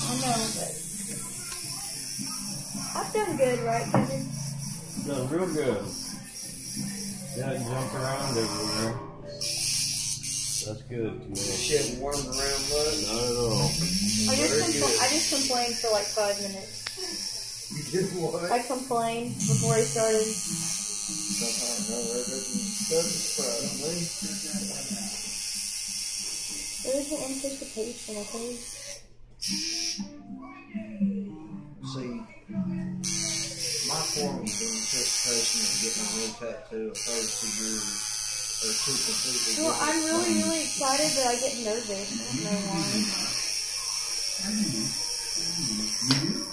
know, but I've done good, right, Kevin? Done real good. Done jumped around everywhere. That's good. She hadn't wormed around much. Not at all. I just complained for like 5 minutes. You did what? I complained before he started. No, that doesn't surprise me. There was an anticipation, okay? See, my form of anticipation is getting a new tattoo opposed to yours. Or two completely Well, different I'm really, things. really excited, but I get nervous. I don't know why.